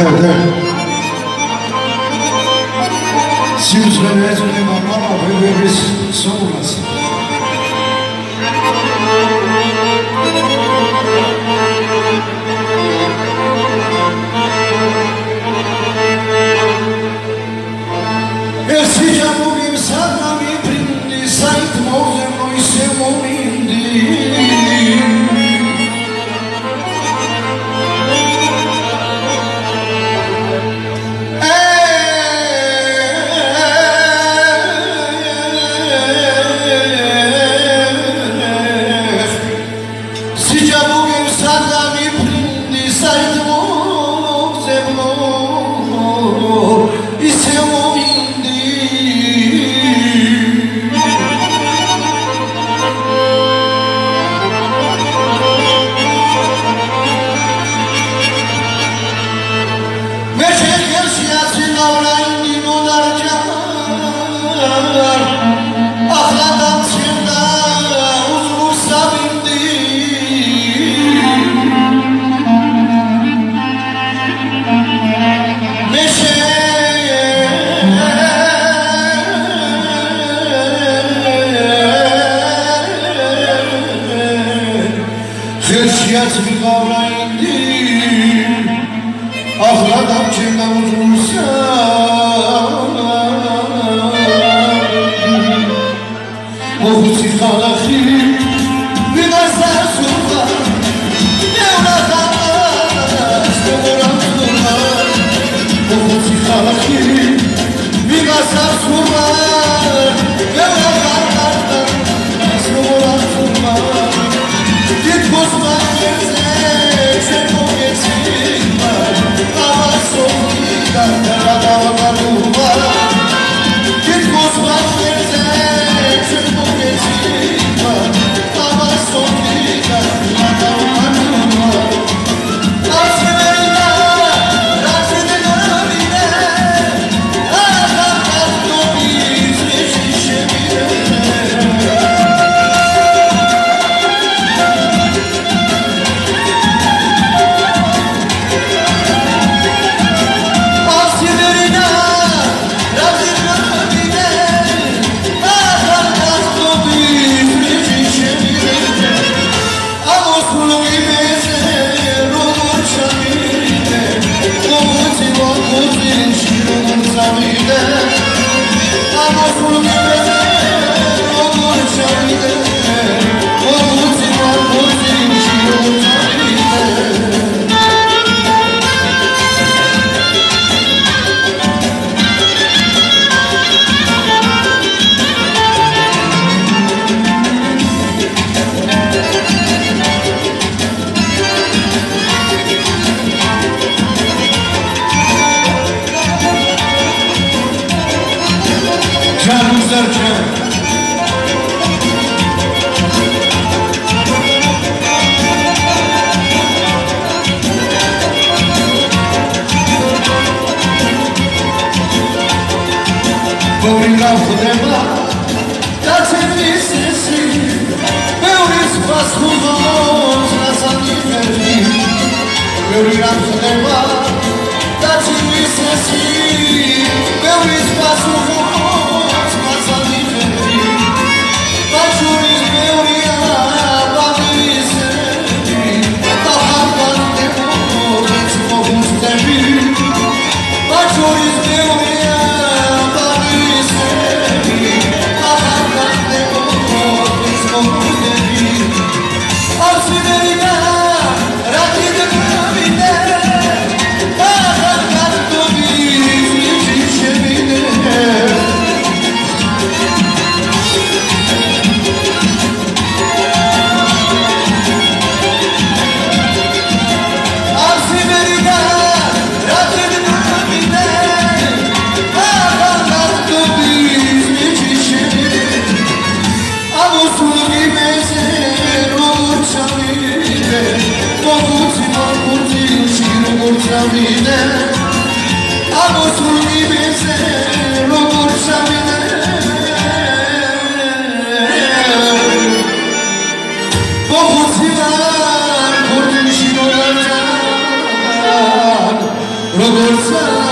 Evet. Siz söyleyelim ama böyle bir sorulmasın. Esse amor me sana me prende, sai de morrer no seu momento. Hırsiyat bir kavra indi, ağladım kimden uzunsa. O hırsikalı bir azar surlar, evladanlar, soğuran surlar. O hırsikalı bir azar surlar, evladanlar, soğuran surlar. Git bozma gözler, sen o geçirme. Ama soğukta karadağlar var. Git bozma gözler, sen o geçirme. Ama soğukta karadağlar var. Nasibeyla, nasibeyla bile, ağlar dobiz şişemine. Obrigado por lembrar da serviço, meu espaço longe na sanidade. Obrigado por lembrar da serviço, meu espaço longe na sanidade. Paixões meu dia, babise, da rapa de temor, de fogos de vida. Paixões meu dia. Yeah. mulți ani